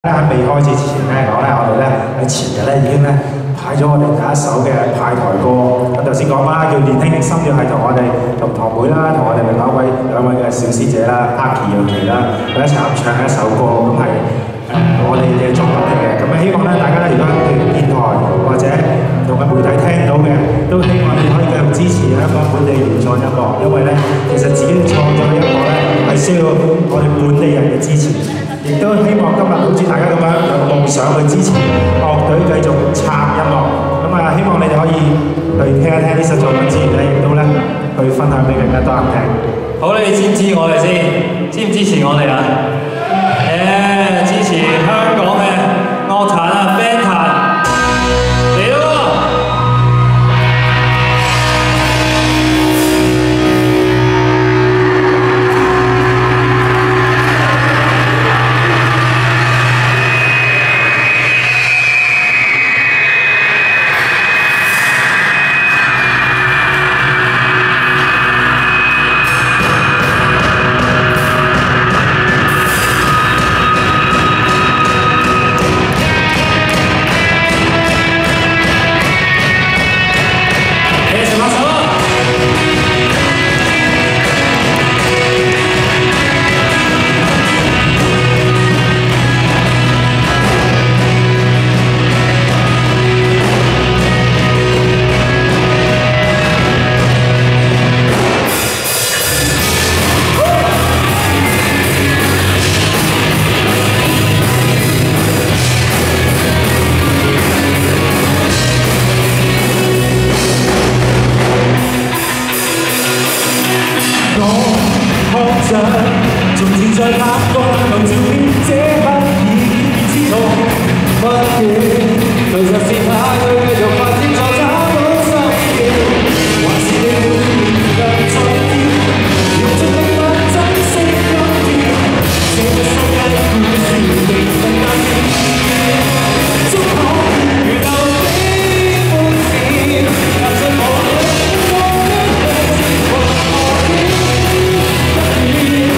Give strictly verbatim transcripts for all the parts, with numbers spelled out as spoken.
喺未開始之前咧講咧，我哋咧喺前日咧已經咧派咗我哋第一首嘅派台歌。咁頭先講啦，叫《年輕的心跳》係同我哋同堂妹啦，同我哋另外一位兩位嘅小師姐啦 ，Aki 楊琪啦，佢一齊合唱一首歌，咁係誒我哋嘅作品嚟嘅。咁希望咧大家咧，如果譬如電台或者唔同嘅媒體聽到嘅，都希望你可以繼續支持香港本地原創音樂，因為咧其實自己創作嘅音樂咧係需要我哋本地人嘅支持。 亦都希望今日好似大家咁樣有夢想去支持樂隊繼續撐音樂，咁啊希望你哋可以去聽一聽呢首作品之餘咧，亦都咧去分享俾更加多人聽。 好，你支唔支持我哋先？支唔支持我哋啊？誒，支持香港嘅樂壇啊 ，band 壇嚟咯！ 從前在拍過舊照片，這刻已知道乜嘢，其實是怕佢繼續發展，再找到心機，還是你會面向昨天，用盡力量珍惜今天，這個世界故事並不單止，祝好如流星歡笑，踏進我的光的天國，我已不變。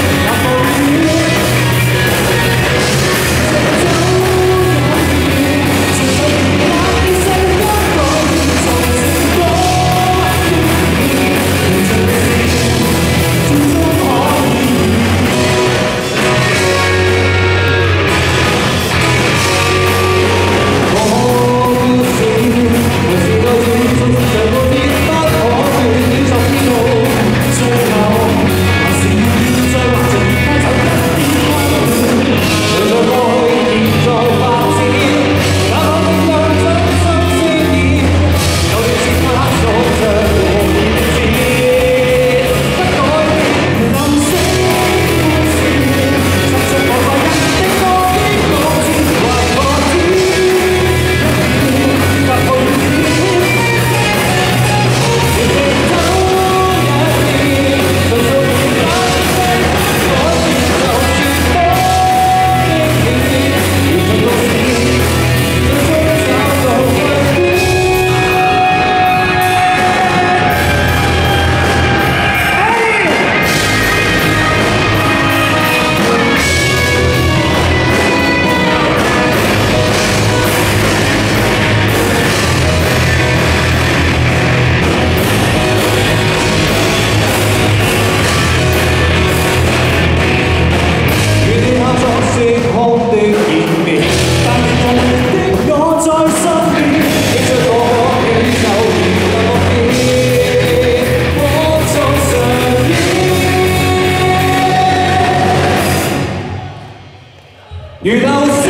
遇到。